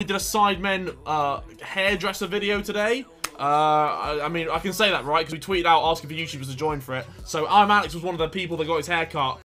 We did a Sidemen hairdresser video today. I mean, I can say that, right? Because we tweeted out asking for YouTubers to join for it. So I'm Alex was one of the people that got his hair cut.